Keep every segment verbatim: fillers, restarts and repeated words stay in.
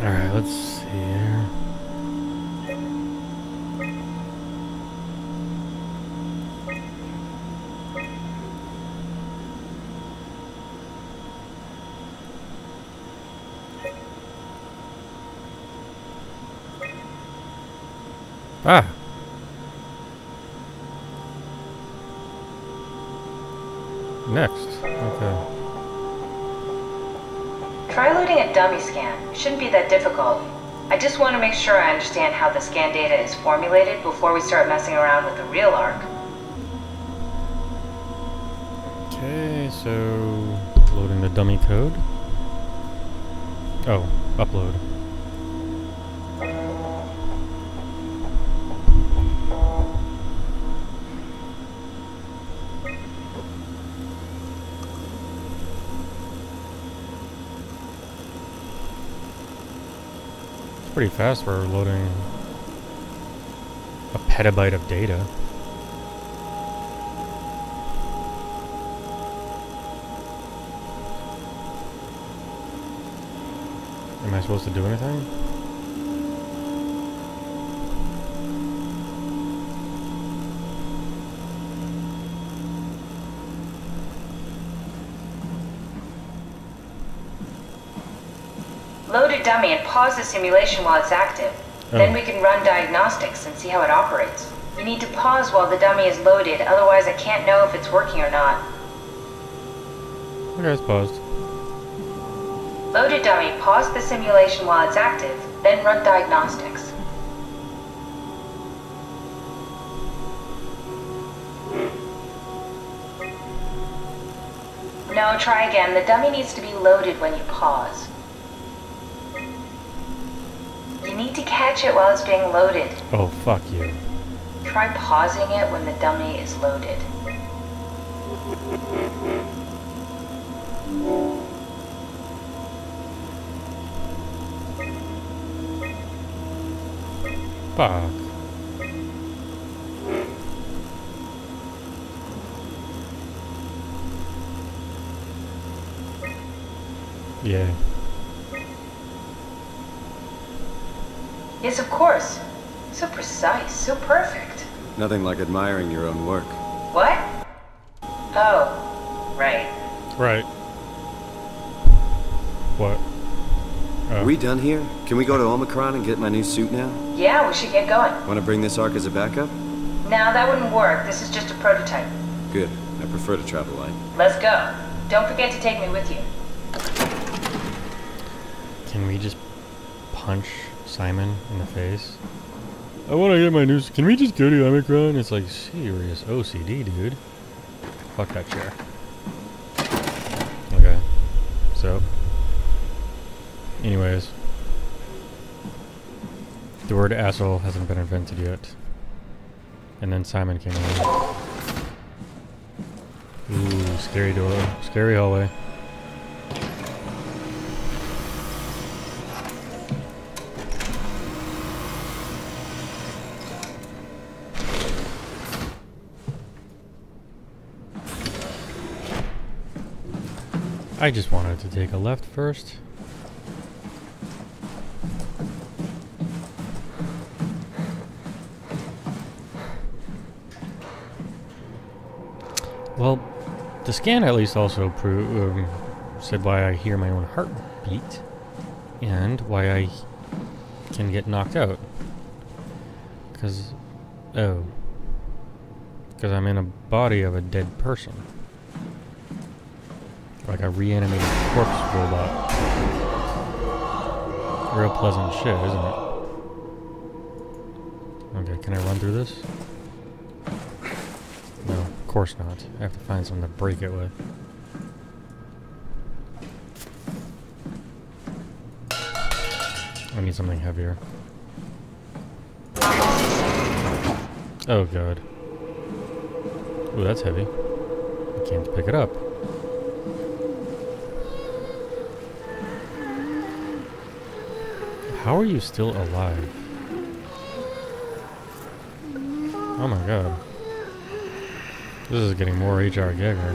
Alright, let's see here. Ah! Next. Okay. Try loading a dummy scan. It shouldn't be that difficult. I just want to make sure I understand how the scan data is formulated before we start messing around with the real ARK. Okay, so loading the dummy code. Oh, upload. It's pretty fast for loading a petabyte of data. Am I supposed to do anything? Load a dummy and pause the simulation while it's active. Oh. Then we can run diagnostics and see how it operates. You need to pause while the dummy is loaded, otherwise I can't know if it's working or not. Okay, it's paused. Load a dummy, pause the simulation while it's active, then run diagnostics. No, try again. The dummy needs to be loaded when you pause. You need to catch it while it's being loaded. Oh, fuck you. Try pausing it when the dummy is loaded. Fuck. Yeah. Yes, of course. So precise, so perfect. Nothing like admiring your own work. What? Oh, right. Right. What? Are Oh. we done here? Can we go to Omicron and get my new suit now? Yeah, we should get going. Want to bring this ARK as a backup? No, that wouldn't work. This is just a prototype. Good. I prefer to travel light. Let's go. Don't forget to take me with you. Can we just punch Simon in the face? I want to get my news. Can we just go to Omicron? It's like serious O C D, dude. Fuck that chair. Okay. So. Anyways. The word asshole hasn't been invented yet. And then Simon came along. Ooh, scary door. Scary hallway. I just wanted to take a left first. Well, the scan at least also proved, um, said why I hear my own heartbeat and why I can get knocked out. Because, oh, because I'm in a body of a dead person. Like a reanimated corpse robot. Real pleasant shit, isn't it? Okay, can I run through this? No, of course not. I have to find something to break it with. I need something heavier. Oh god. Ooh, that's heavy. I can't pick it up. How are you still alive? Oh my god. This is getting more H R Geiger.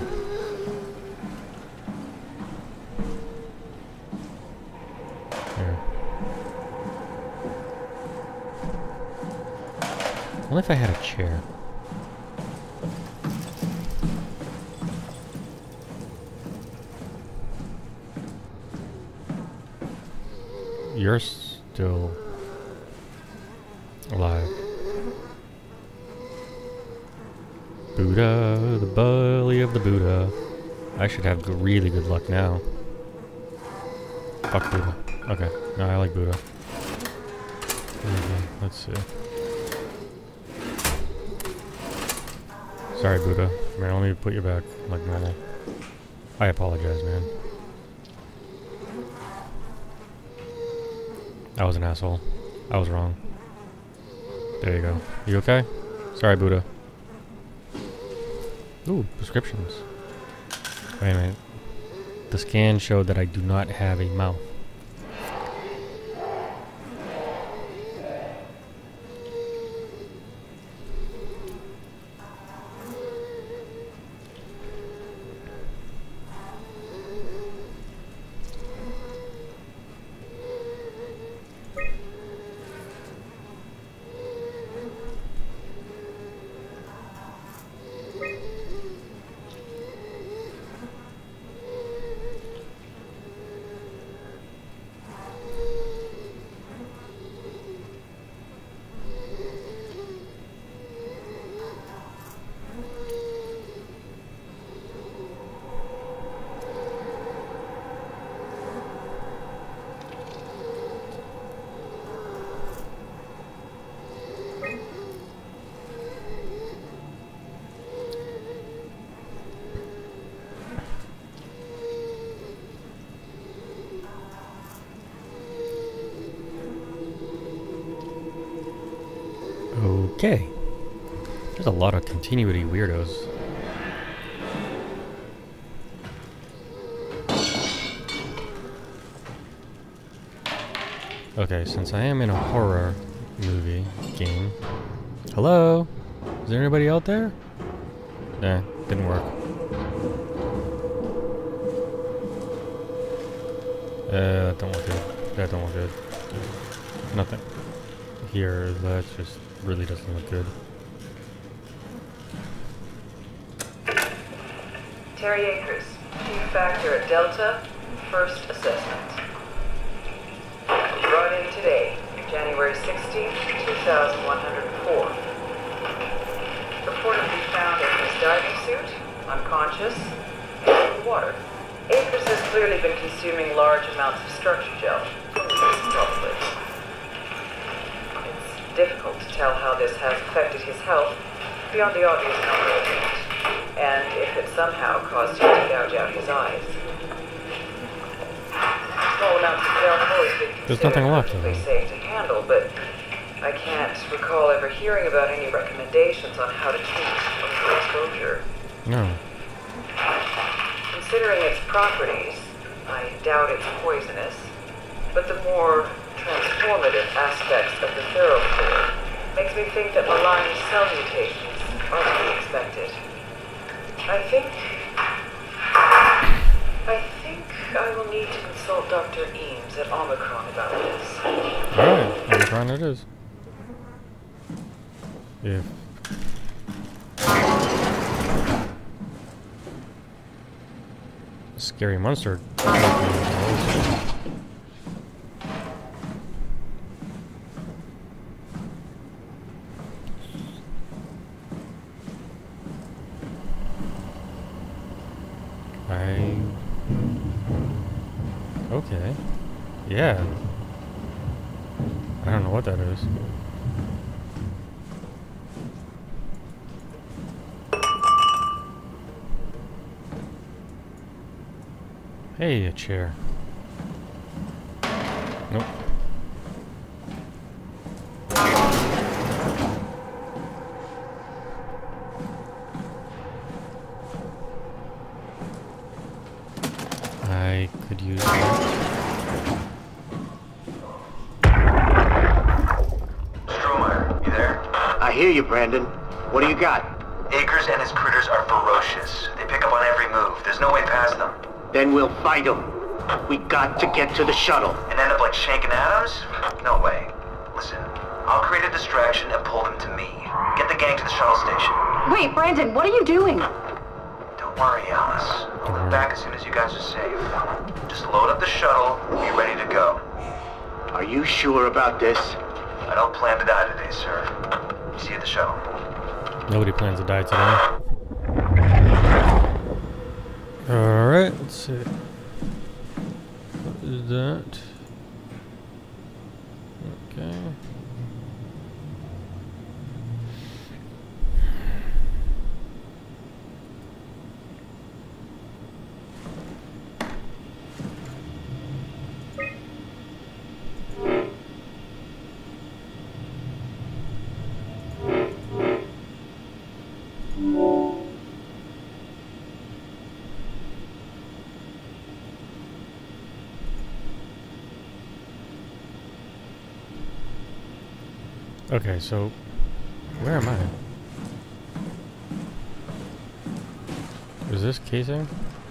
Here. Only if I had a chair. You're still alive. Buddha, the belly of the Buddha. I should have g- really good luck now. Fuck Buddha. Okay, no, I like Buddha. Okay, let's see. Sorry, Buddha. Man, let me put you back like normal. I apologize, man. I was an asshole. I was wrong. There you go. You okay? Sorry, Buddha. Ooh, prescriptions. Wait a minute. The scan showed that I do not have a mouth. Okay. There's a lot of continuity weirdos. Okay, since I am in a horror movie game. Hello? Is there anybody out there? Nah, didn't work. Uh, that don't look good. That don't look good. Nothing. Here, that just really doesn't look good. Terry Akers, Chief Factor at Delta, first assessment. Brought in today, January sixteenth, two thousand one hundred four. Reportedly found in his diving suit, unconscious, in the water. Akers has clearly been consuming large amounts of structure gel, probably. It's difficult to tell how this has affected his health, beyond the obvious number of things, and if it somehow caused him to gouge out his eyes. Small amounts of gel have always been There's nothing left of perfectly them. safe to handle, but I can't recall ever hearing about any recommendations on how to treat overexposure. No. Considering its properties, I doubt it's poisonous, but the more transformative aspects of the thoroughfare makes me think that malign cell mutations are to be expected. I think... I think I will need to consult Doctor Eames at Omicron about this. Alright, Omicron it is. If... Scary monster. I... Okay. Yeah. I don't know what that is. Hey, a chair. Nope. I could use that. Stromeyer, you there? I hear you, Brandon. What do you got? Akers and his critters are ferocious. They pick up on every move. There's no way past them. Then we'll fight them. We got to get to the shuttle. And end up like Shank and Adams? No way. Listen, I'll create a distraction and pull them to me. Get the gang to the shuttle station. Wait, Brandon, what are you doing? Don't worry, Alice. We'll be back as soon as you guys are safe. Just load up the shuttle and be ready to go. Are you sure about this? I don't plan to die today, sir. See you at the shuttle. Nobody plans to die today. Alright, let's see. What is that? Okay. Okay, so where am I? Is this casing?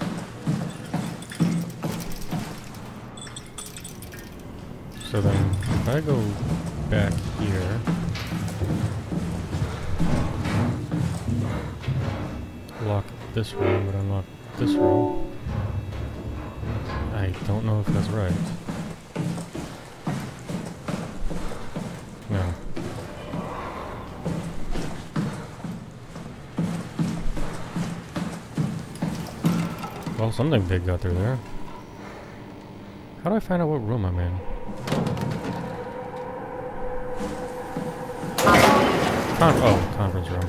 So then, if I go back here, lock this room, but unlock this room. I don't know if that's right. No. Well, something big got through there. How do I find out what room I'm in? Con oh, conference room.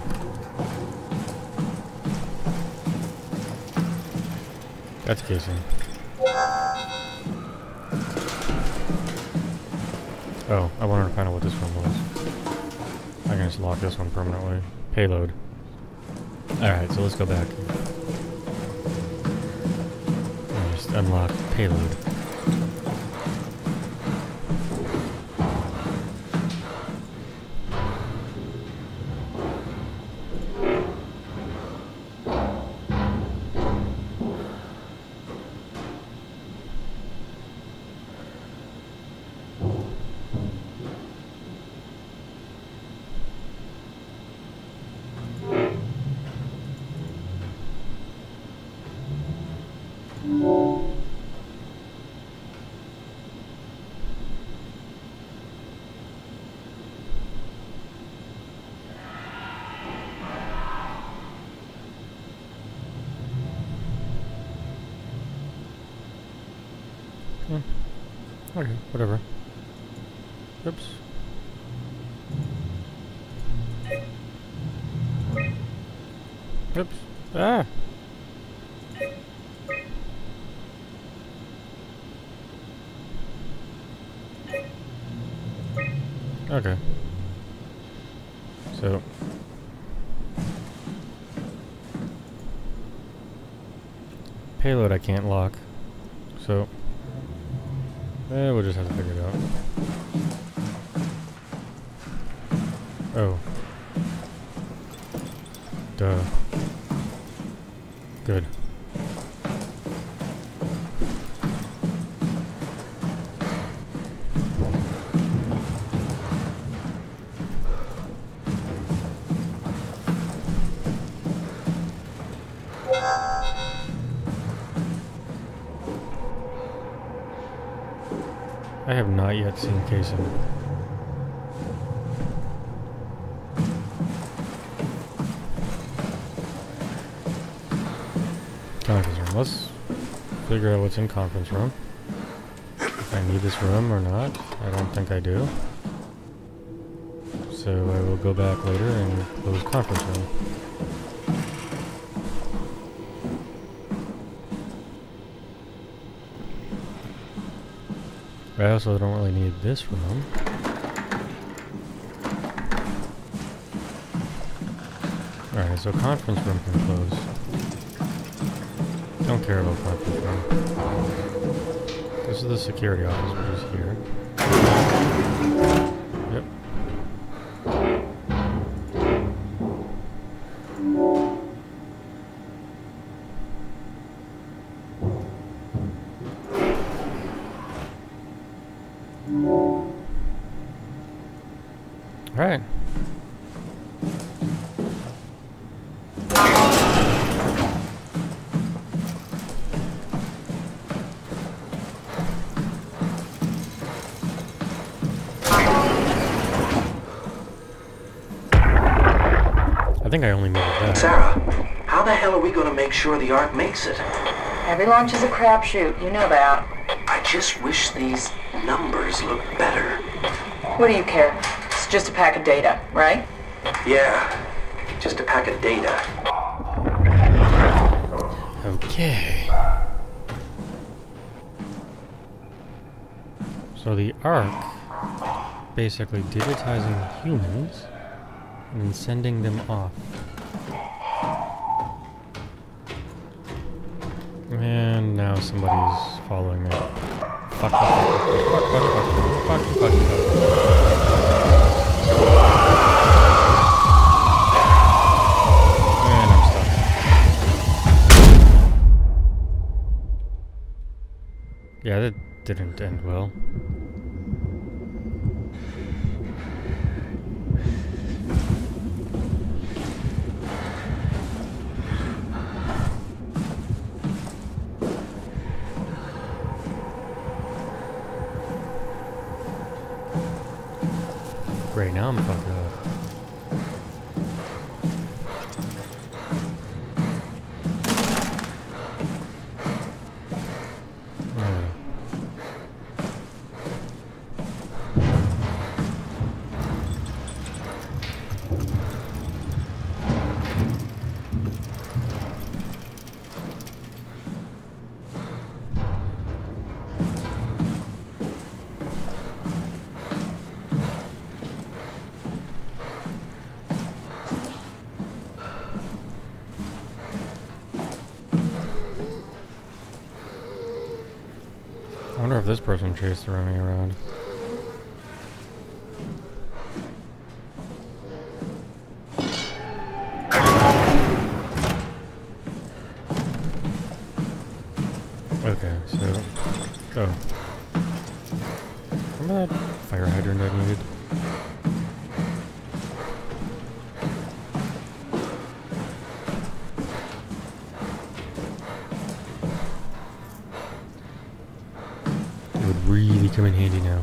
That's casing. Oh, I wanted to find out what this one was. I can just lock this one permanently. Payload. Alright, so let's go back. Just unlock payload. Hmm. Okay, whatever. Oops. Oops. Ah! Okay. So. Payload I can't lock. So. Eh, we'll just have to figure it out. Oh. Duh. Good. I have not yet seen casing. Conference room. Let's figure out what's in conference room. If I need this room or not. I don't think I do. So I will go back later and close conference room. I also don't really need this room. Alright, so conference room can close. Don't care about conference room. This is the security office, which is here. Yep. Alright. I think I only made it that. Sarah, how the hell are we going to make sure the Ark makes it? Every launch is a crapshoot. You know that. I just wish these numbers looked better. What do you care? It's just a pack of data, right? Yeah, just a pack of data. Okay. So the ARK basically digitizing humans and then sending them off. And now somebody's following me. Fuck, fuck, fuck, fuck, fuck, fuck, fuck, fuck, fuck, fuck. And I'm stuck. Yeah, that didn't end well. Great, now I'm fucked up. Oh. I wonder if this person chased around me around. Okay, so... Oh. Remember that fire hydrant I needed? It would really come in handy now.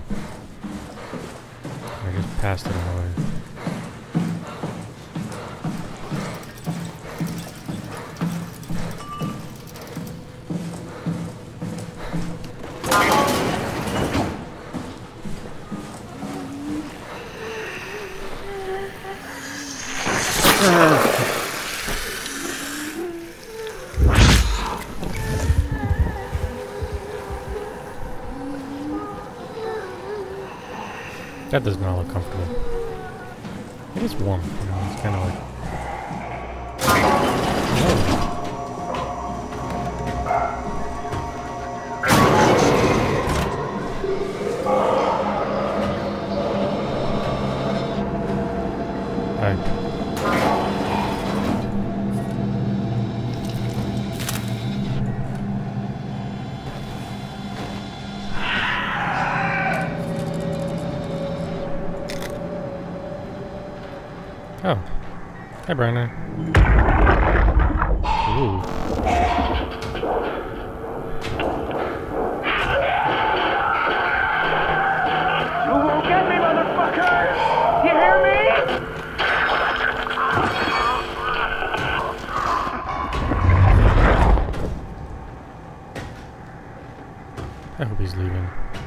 I just passed it away. That does not look comfortable. It is warm, you know, it's kind of like... Hi. Oh. Hi, Brandon. Ooh. You won't get me, motherfucker! You hear me? I hope he's leaving.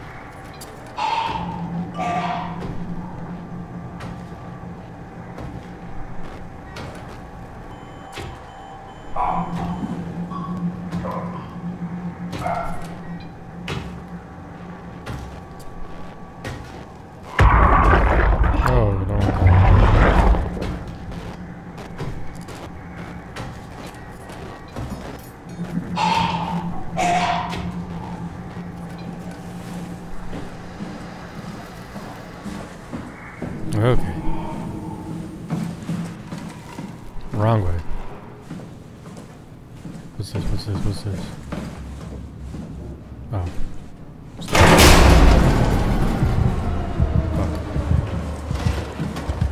Oh, no. Okay. Wrong way. What's this? What's this? What's this? Oh. Fuck.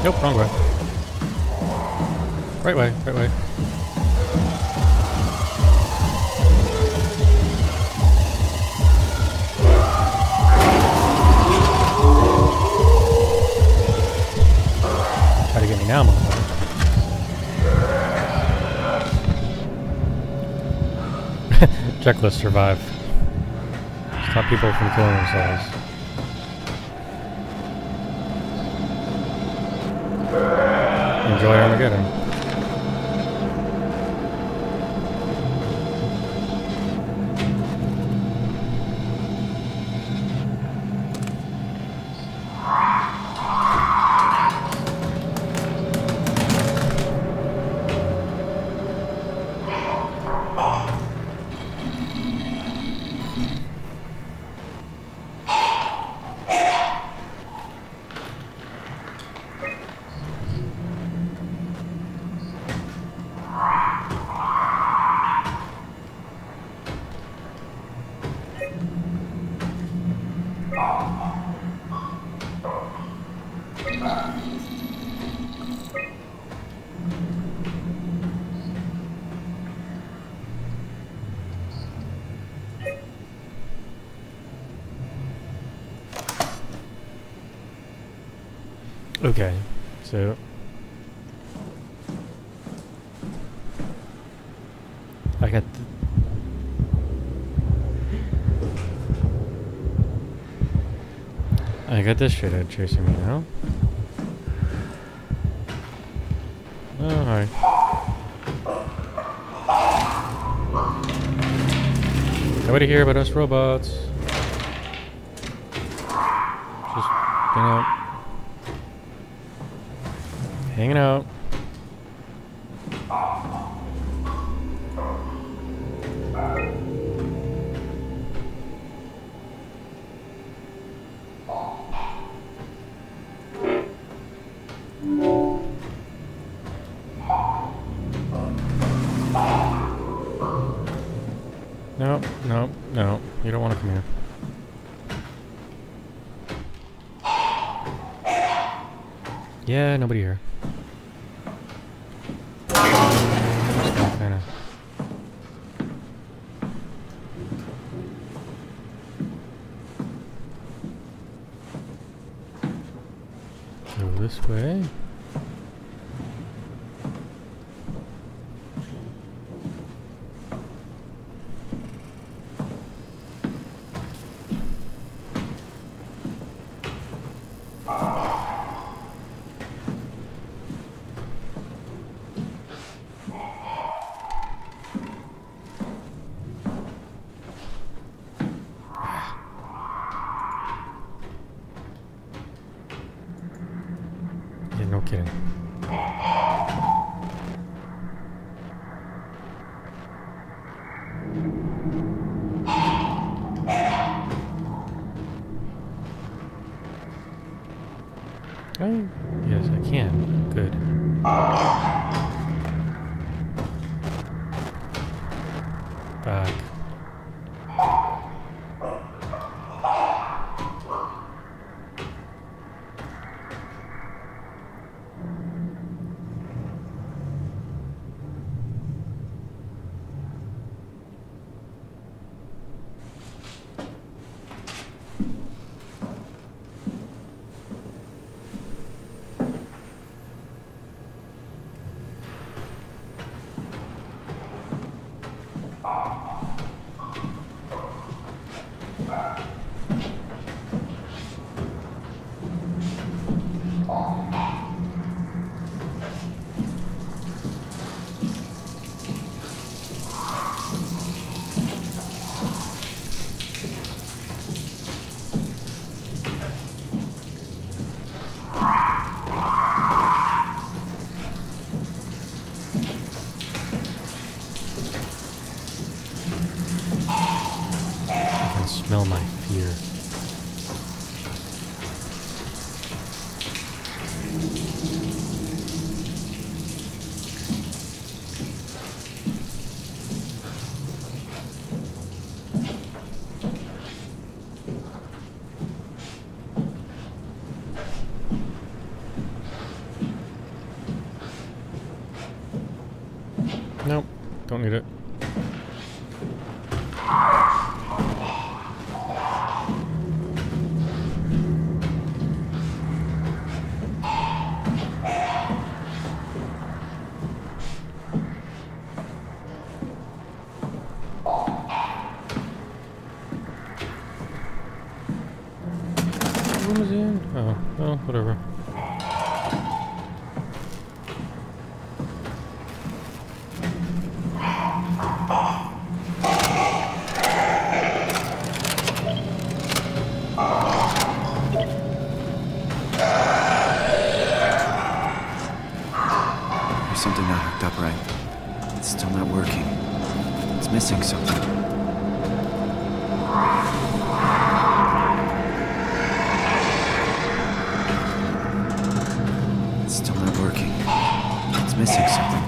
Nope, wrong way. Right way, right way. Try to get me now, motherfucker. Checklist survive. Stop people from killing themselves. Enjoy Armageddon. Okay, so I got th I got this shithead chasing me now. Oh, hi. Nobody here but us robots. Just, you know, hanging out. No, no, no. You don't want to come here. Yeah, nobody here. Just kinda. Go this way. Yeah, no kidding. Oh, yes, I can. Good. Back. Smell my fear. don't need it. What was he in? Oh, well, whatever. There's something not hooked up right. It's still not working. It's missing something. It's still not working. It's missing something.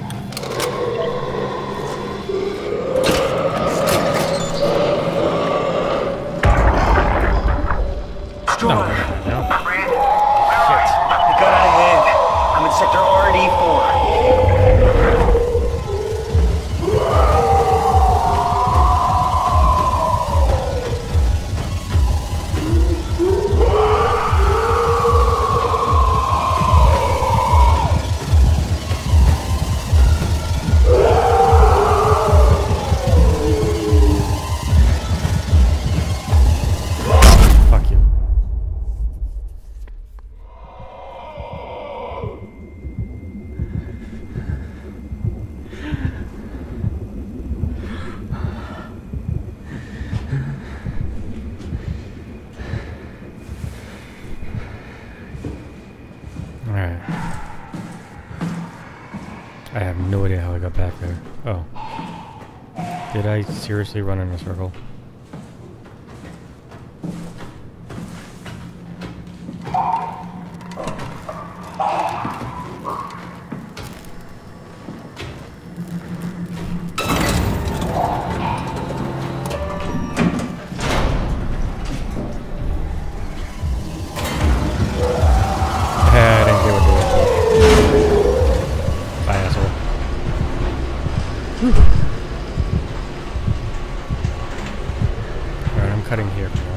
No, no, no. Brandon, where are you? It got out of hand. I'm in sector R D four. Fuck you. Alright. I have no idea how I got back there. Oh. Did I seriously run in a circle? I didn't get what to do. Bye, asshole. Alright, I'm cutting here.